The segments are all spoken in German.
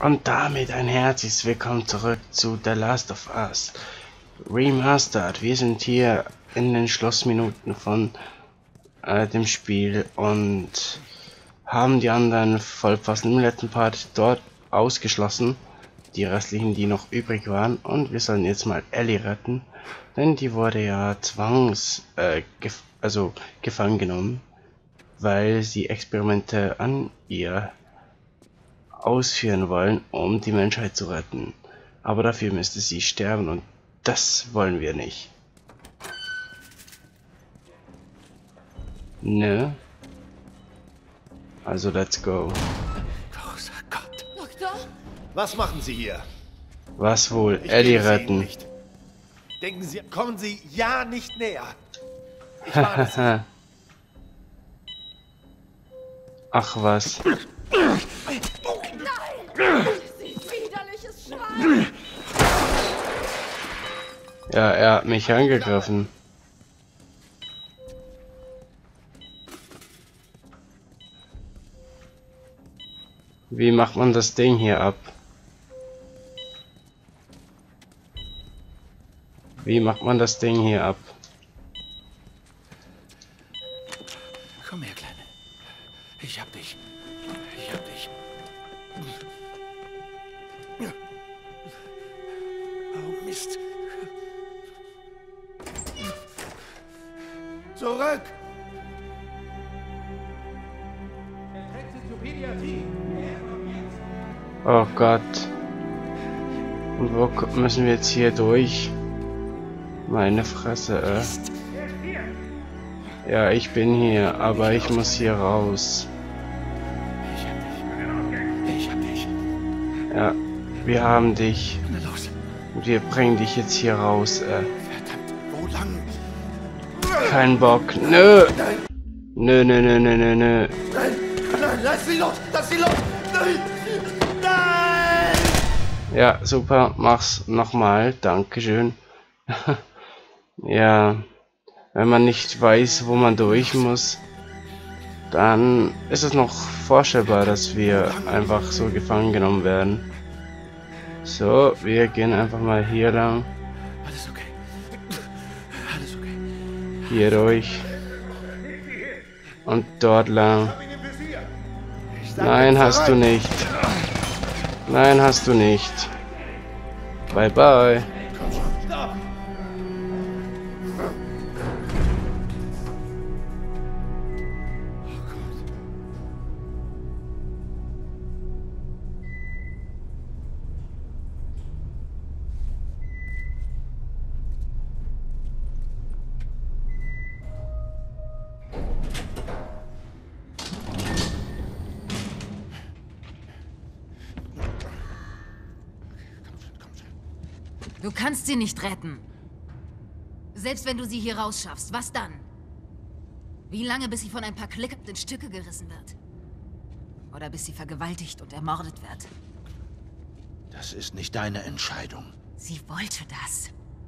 Und damit ein herzliches Willkommen zurück zu The Last of Us Remastered. Wir sind hier in den Schlussminuten von dem Spiel und haben die anderen Vollpfosten im letzten Part dort ausgeschlossen. Die restlichen, die noch übrig waren. Und wir sollen jetzt mal Ellie retten. Denn die wurde ja gefangen genommen, weil sie Experimente an ihr ausführen wollen, um die Menschheit zu retten. Aber dafür müsste sie sterben und das wollen wir nicht. Ne? Also let's go. Großer Gott. Doktor? Was machen Sie hier? Was wohl? Ich Ellie gebe es Ihnen retten. nicht. Denken Sie, kommen Sie ja nicht näher. Ich warne Sie. Ach was. Sie widerliches Schwein! Ja, er hat mich angegriffen. Wie macht man das Ding hier ab? Wie macht man das Ding hier ab? Komm her, Kleine. Ich hab dich. Ich hab dich. Oh, Mist. Zurück! Oh Gott. Und wo müssen wir jetzt hier durch? Meine Fresse, Ja, ich bin hier, aber ich muss hier raus. Ich hab dich. Ich hab dich. Ja, wir haben dich. Na los. Und wir bringen dich jetzt hier raus, Verdammt, wo lang? Kein Bock. Nö. Nö, nö, nö, nö, nö, nö. Nein, nein, lass sie los! Lass sie los! Nein! Nein! Ja, super. Mach's nochmal. Dankeschön. Ja. Wenn man nicht weiß, wo man durch muss, dann ist es noch vorstellbar, dass wir einfach so gefangen genommen werden. So, wir gehen einfach mal hier lang. Alles okay. Alles okay. Hier durch. Und dort lang. Nein, hast du nicht. Nein, hast du nicht. Bye, bye. Komm schon. Stopp! Du kannst sie nicht retten. Selbst wenn du sie hier rausschaffst, was dann? Wie lange, bis sie von ein paar Klicker in Stücke gerissen wird? Oder bis sie vergewaltigt und ermordet wird? Das ist nicht deine Entscheidung. Sie wollte das.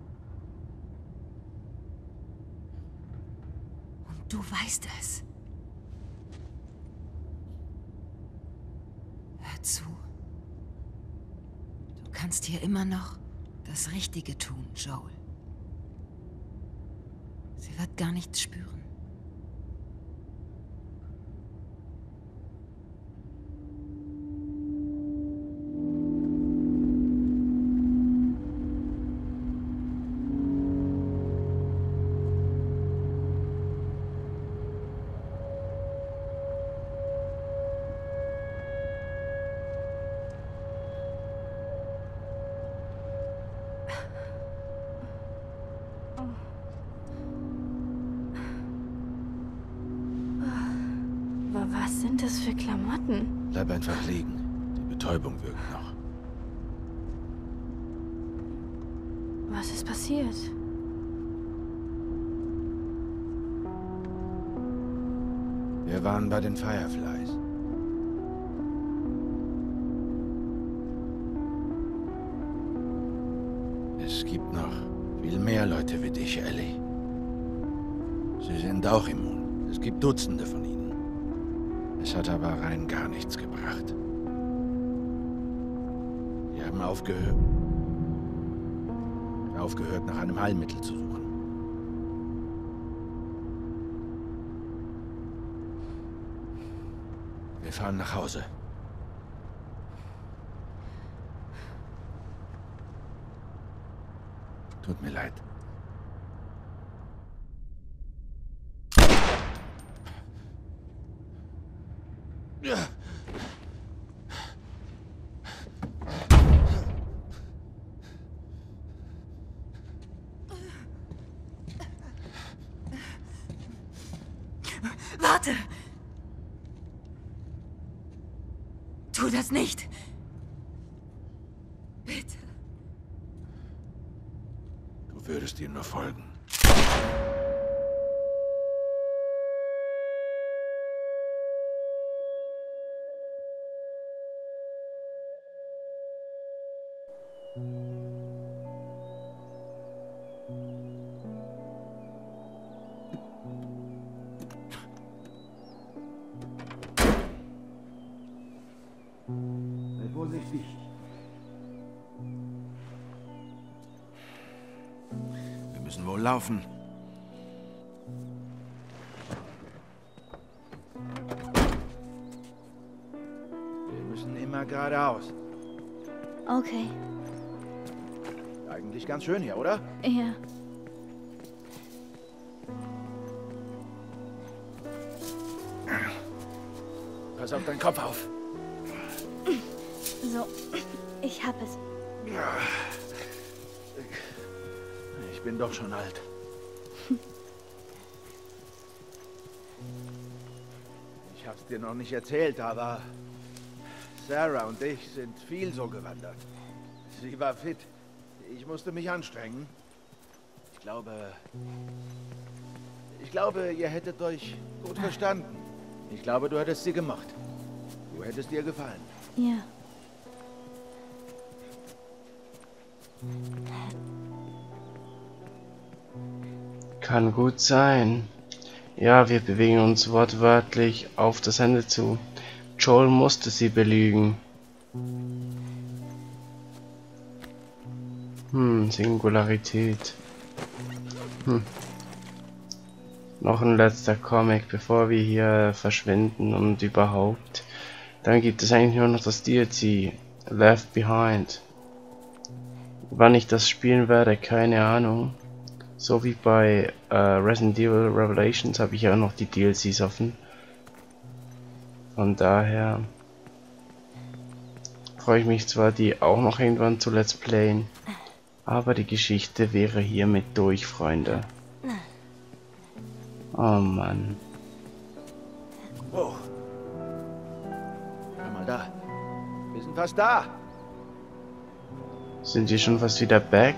Und du weißt es. Hör zu. Du kannst hier immer noch das Richtige tun, Joel. Sie wird gar nichts spüren. Was sind das für Klamotten? Bleib einfach liegen. Die Betäubung wirkt noch. Was ist passiert? Wir waren bei den Fireflies. Es gibt noch viel mehr Leute wie dich, Ellie. Sie sind auch immun. Es gibt Dutzende von ihnen. Es hat aber rein gar nichts gebracht. Wir haben aufgehört, nach einem Heilmittel zu suchen. Wir fahren nach Hause. Tut mir leid. Warte! Tu das nicht! Bitte. Du würdest ihm nur folgen. Sei vorsichtig. Wir müssen wohl laufen. Wir müssen immer geradeaus. Okay. Eigentlich ganz schön hier, oder? Ja. Pass auf deinen Kopf auf. So. Ich hab es. Ich bin doch schon alt. Ich hab's dir noch nicht erzählt, aber Sarah und ich sind viel so gewandert. Sie war fit. Ich musste mich anstrengen. Ich glaube, ihr hättet euch gut verstanden. Ich glaube, du hättest sie gemocht. Du hättest ihr gefallen. Ja. Kann gut sein. Ja, wir bewegen uns wortwörtlich auf das Ende zu. Joel musste sie belügen. Singularität. Noch ein letzter Comic, bevor wir hier verschwinden und überhaupt. Dann gibt es eigentlich nur noch das DLC Left Behind. Wann ich das spielen werde, keine Ahnung. So wie bei Resident Evil Revelations habe ich ja auch noch die DLCs offen. Von daher freue ich mich zwar, die auch noch irgendwann zu Let's Playen, aber die Geschichte wäre hiermit durch, Freunde. Oh Mann. Oh. Schau mal da. Wir sind fast da. Sind die schon fast wieder back?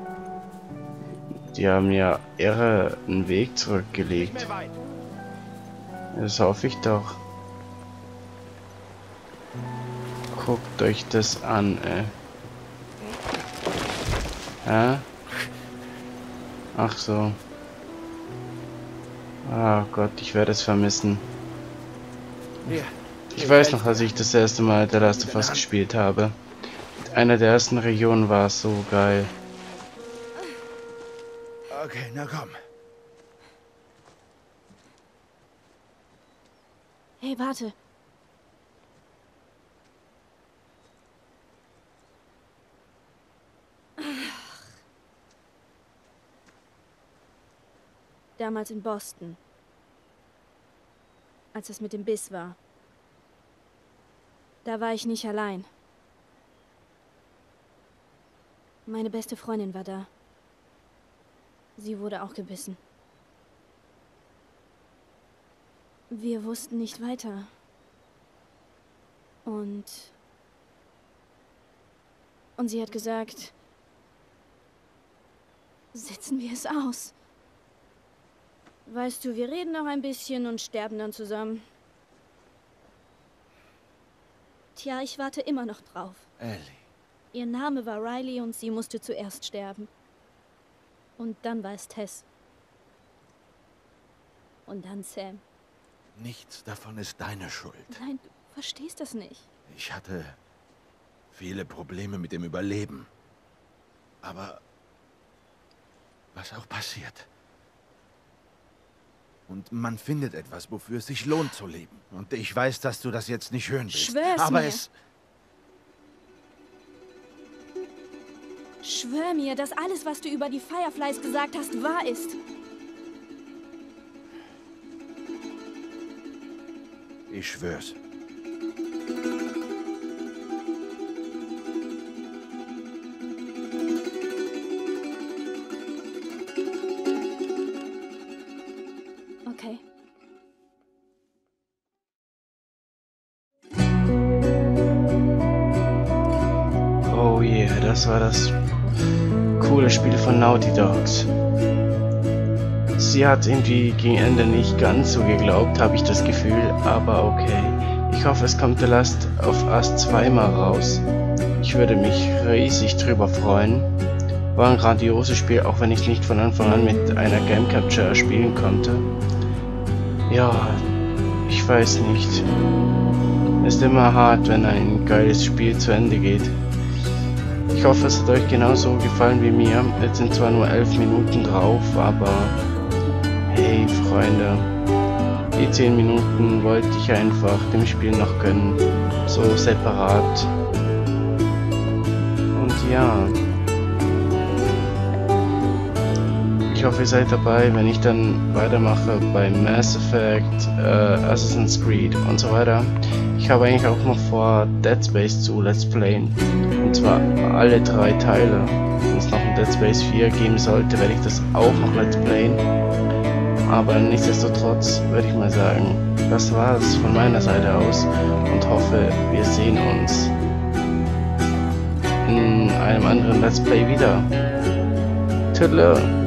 Die haben ja irre einen Weg zurückgelegt. Nicht mehr weit. Das hoffe ich doch. Guckt euch das an, ey. Hä? Ach so. Ah Gott, ich werde es vermissen. Hier. Ich weiß noch, als ich das erste Mal The Last of Us gespielt habe. Einer der ersten Regionen war es so geil. Okay, na komm. Hey, warte. Damals in Boston. Als es mit dem Biss war. Da war ich nicht allein. Meine beste Freundin war da. Sie wurde auch gebissen. Wir wussten nicht weiter. Und sie hat gesagt, sitzen wir es aus. Weißt du, wir reden noch ein bisschen und sterben dann zusammen. Tja, ich warte immer noch drauf. Ellie. Ihr Name war Riley und sie musste zuerst sterben. Und dann war es Tess. Und dann Sam. Nichts davon ist deine Schuld. Nein, du verstehst das nicht. Ich hatte viele Probleme mit dem Überleben. Aber was auch passiert. Und man findet etwas, wofür es sich lohnt zu leben. Und ich weiß, dass du das jetzt nicht hören willst. Schwör's aber mir. Schwör mir, dass alles, was du über die Fireflies gesagt hast, wahr ist. Ich schwör's. Okay. Oh yeah, das war das coole Spiel von Naughty Dogs. Sie hat irgendwie gegen Ende nicht ganz so geglaubt, habe ich das Gefühl, aber okay. Ich hoffe, es kommt The Last of Us 2 mal raus. Ich würde mich riesig drüber freuen. War ein grandioses Spiel, auch wenn ich es nicht von Anfang an mit einer Game Capture spielen konnte. Ja, ich weiß nicht. Ist immer hart, wenn ein geiles Spiel zu Ende geht. Ich hoffe, es hat euch genauso gefallen wie mir. Jetzt sind zwar nur 11 Minuten drauf, aber hey Freunde, die 10 Minuten wollte ich einfach dem Spiel noch gönnen, so separat. Und ja, ich hoffe ihr seid dabei, wenn ich dann weitermache bei Mass Effect, Assassin's Creed und so weiter. Ich habe eigentlich auch noch vor, Dead Space zu Let's Playen, und zwar alle 3 Teile. Wenn es noch ein Dead Space 4 geben sollte, werde ich das auch noch Let's Playen. Aber nichtsdestotrotz würde ich mal sagen, das war es von meiner Seite aus und hoffe, wir sehen uns in einem anderen Let's Play wieder. Tschüss.